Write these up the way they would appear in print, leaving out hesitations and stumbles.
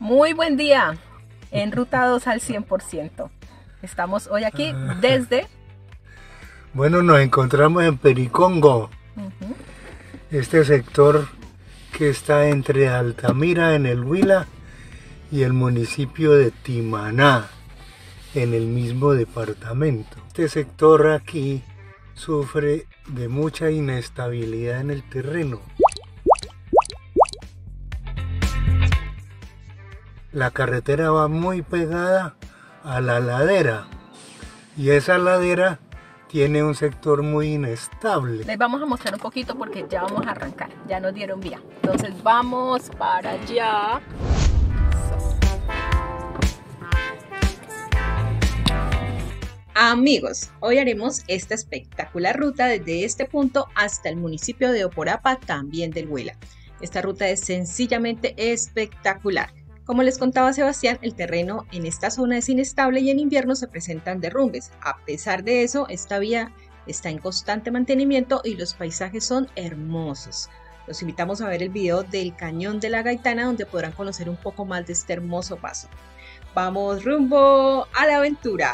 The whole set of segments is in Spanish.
Muy buen día, enrutados al 100%. Estamos hoy aquí desde... Bueno, nos encontramos en Pericongo, este sector que está entre Altamira en el Huila y el municipio de Timaná en el mismo departamento. Este sector aquí sufre de mucha inestabilidad en el terreno. La carretera va muy pegada a la ladera y esa ladera tiene un sector muy inestable. Les vamos a mostrar un poquito porque ya vamos a arrancar, ya nos dieron vía. Entonces vamos para allá. Amigos, hoy haremos esta espectacular ruta desde este punto hasta el municipio de Oporapa, también del Huila. Esta ruta es sencillamente espectacular. Como les contaba Sebastián, el terreno en esta zona es inestable y en invierno se presentan derrumbes. A pesar de eso, esta vía está en constante mantenimiento y los paisajes son hermosos. Los invitamos a ver el video del Cañón de la Gaitana, donde podrán conocer un poco más de este hermoso paso. ¡Vamos rumbo a la aventura!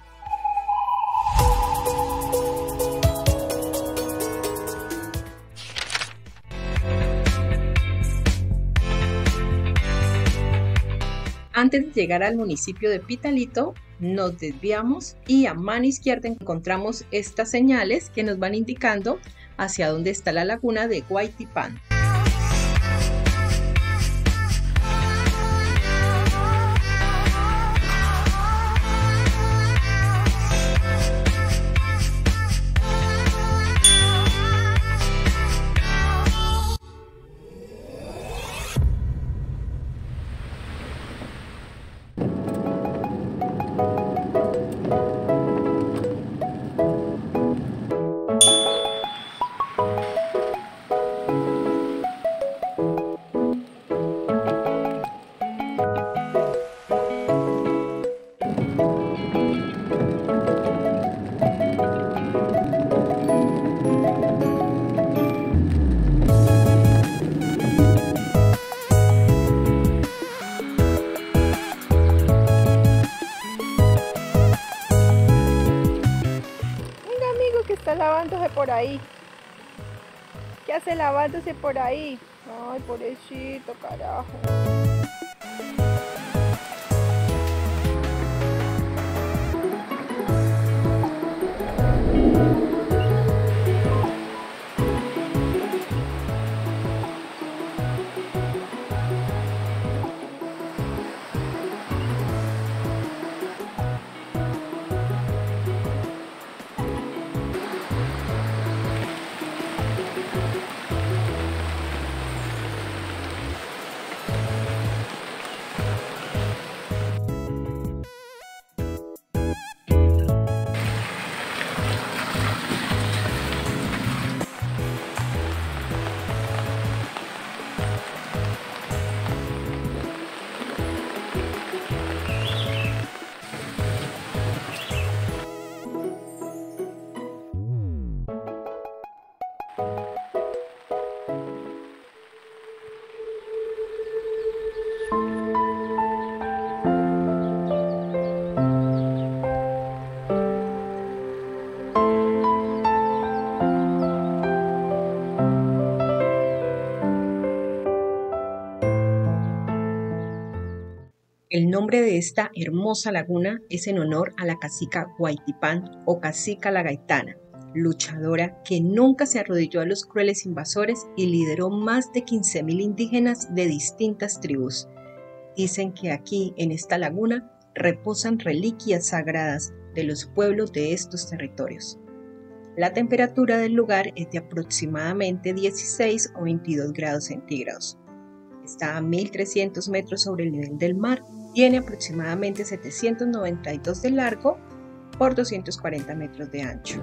Antes de llegar al municipio de Pitalito, nos desviamos y a mano izquierda encontramos estas señales que nos van indicando hacia dónde está la laguna de Huaytipán. Está lavándose por ahí. ¿Qué hace lavándose por ahí? Ay, pobrecito, carajo. El nombre de esta hermosa laguna es en honor a la cacica Huaytipán o cacica la Gaitana, luchadora que nunca se arrodilló a los crueles invasores y lideró más de 15.000 indígenas de distintas tribus. Dicen que aquí, en esta laguna, reposan reliquias sagradas de los pueblos de estos territorios. La temperatura del lugar es de aproximadamente 16 o 22 grados centígrados. Está a 1.300 metros sobre el nivel del mar, tiene aproximadamente 792 de largo por 240 metros de ancho.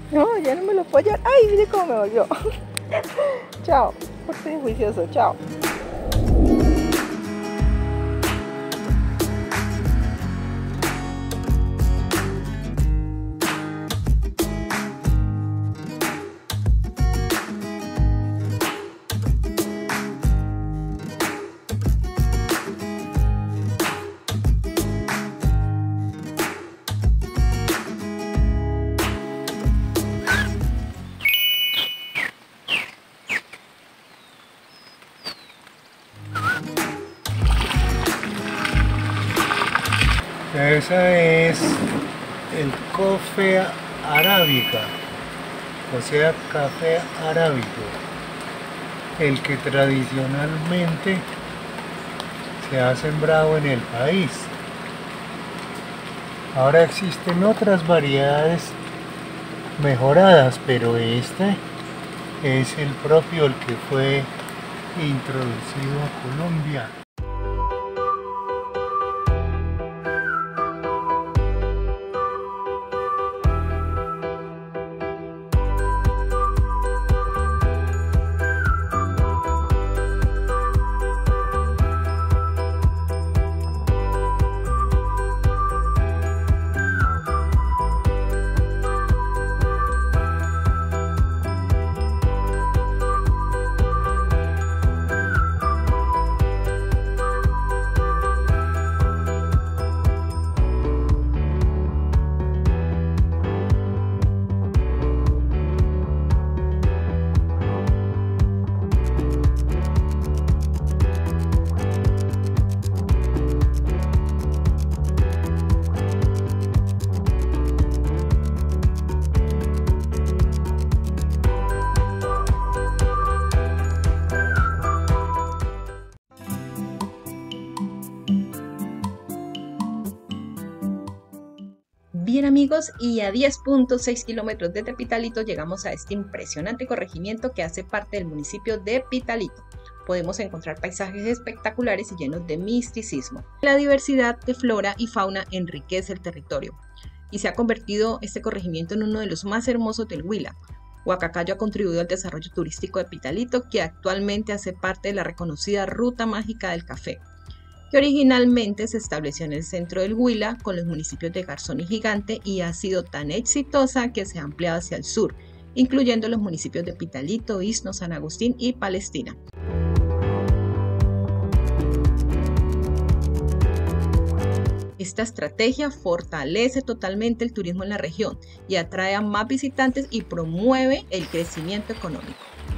No, ya no me lo puedo llevar. Ay, mire cómo me volvió. Chao, por ser juicioso, chao. Esa es el café arábica, o sea, café arábico, el que tradicionalmente se ha sembrado en el país. Ahora existen otras variedades mejoradas, pero este es el propio, el que fue introducido a Colombia. Bien amigos, y a 10.6 kilómetros de Pitalito llegamos a este impresionante corregimiento que hace parte del municipio de Pitalito. Podemos encontrar paisajes espectaculares y llenos de misticismo. La diversidad de flora y fauna enriquece el territorio y se ha convertido este corregimiento en uno de los más hermosos del Huila. Huacacayo ha contribuido al desarrollo turístico de Pitalito, que actualmente hace parte de la reconocida Ruta Mágica del Café, que originalmente se estableció en el centro del Huila con los municipios de Garzón y Gigante y ha sido tan exitosa que se ha ampliado hacia el sur, incluyendo los municipios de Pitalito, Izno, San Agustín y Palestina. Esta estrategia fortalece totalmente el turismo en la región y atrae a más visitantes y promueve el crecimiento económico.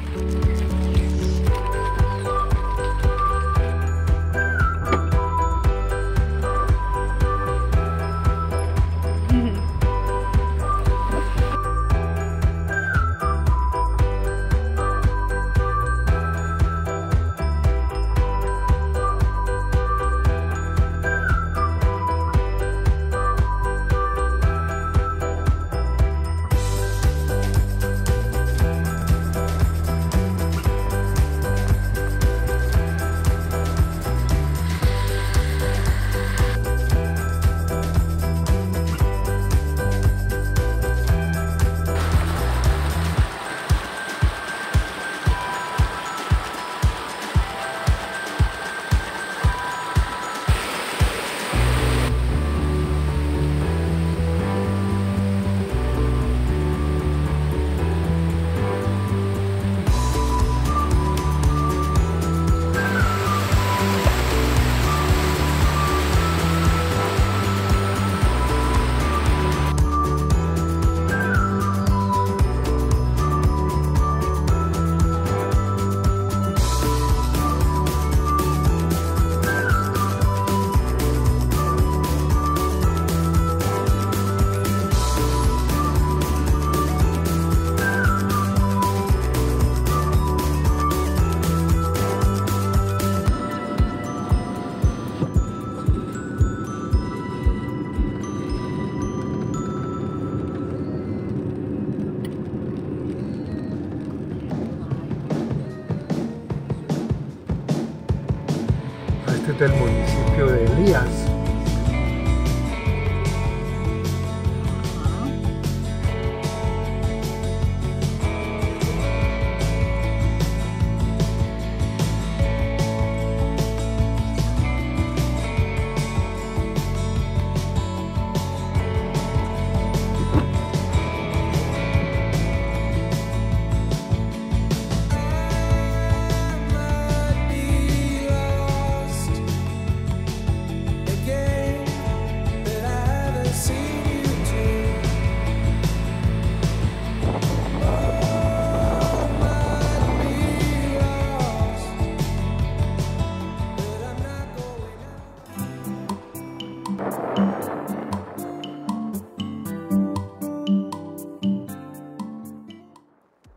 Del municipio de Elías.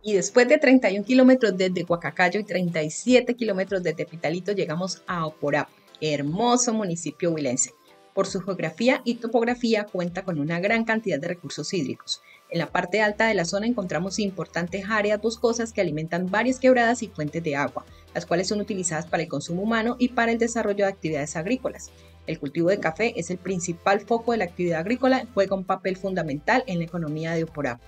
Y después de 31 kilómetros desde Guacacayo y 37 kilómetros desde Pitalito, llegamos a Oporap, hermoso municipio huilense. Por su geografía y topografía cuenta con una gran cantidad de recursos hídricos. En la parte alta de la zona encontramos importantes áreas boscosas que alimentan varias quebradas y fuentes de agua, las cuales son utilizadas para el consumo humano y para el desarrollo de actividades agrícolas. El cultivo de café es el principal foco de la actividad agrícola y juega un papel fundamental en la economía de Oporap.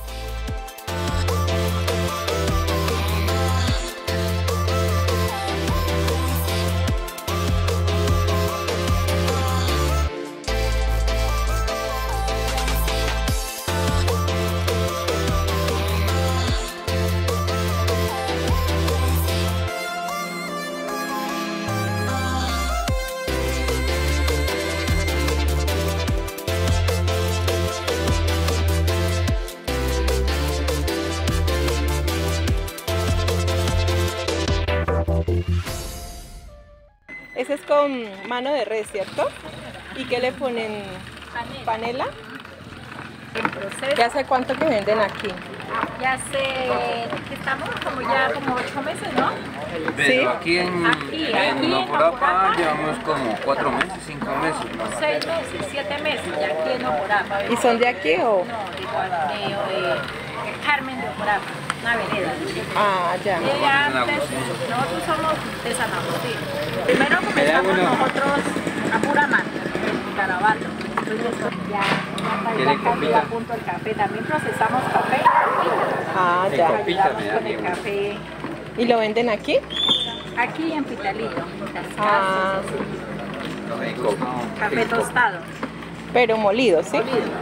Ese es con mano de res, ¿cierto? ¿Y qué le ponen? ¿Panela? En proceso. ¿Ya hace cuánto que venden aquí? Ya hace que estamos como 8 meses, ¿no? Sí. Aquí en Oporapa llevamos como 4 meses, 5 meses. 6 meses, 7 meses ya aquí en Oporapa. ¿Y son de aquí o...? No, de Carmen de Oporapa, una vereda. Ah, ya. Antes, nosotros somos de San Agustín. Primero comenzamos nosotros a pura mano, en Carabato. Entonces ya a punto el café. También procesamos café. Ah, ya. Ayudamos con el café. ¿Y lo venden aquí? Aquí en Pitalito, en las Ah. casas, así. Café tostado. Pero molido, ¿sí?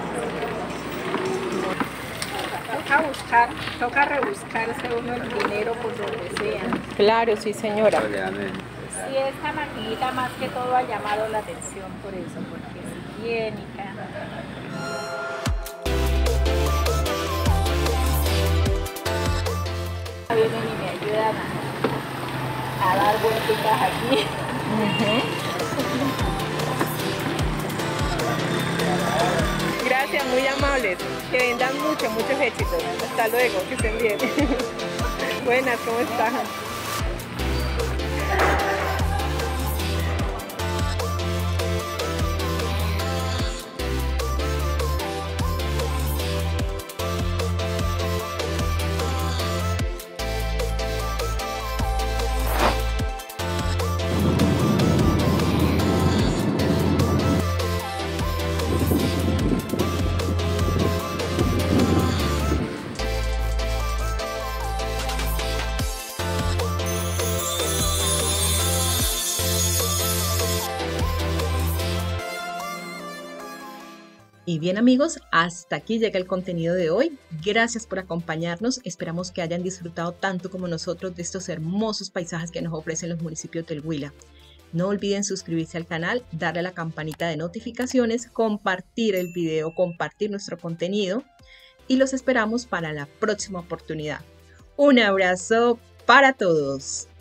Toca rebuscarse uno el dinero por donde sea. Claro, sí, señora. Sí, esta maquinita más que todo ha llamado la atención por eso, porque es higiénica. Vienen y me ayudan a dar vueltitas aquí. Gracias, muy amables. Que vendan muchos éxitos. Hasta luego, que estén bien. Buenas, ¿cómo están? Y bien amigos, hasta aquí llega el contenido de hoy. Gracias por acompañarnos. Esperamos que hayan disfrutado tanto como nosotros de estos hermosos paisajes que nos ofrecen los municipios del Huila. No olviden suscribirse al canal, darle a la campanita de notificaciones, compartir el video, compartir nuestro contenido y los esperamos para la próxima oportunidad. Un abrazo para todos.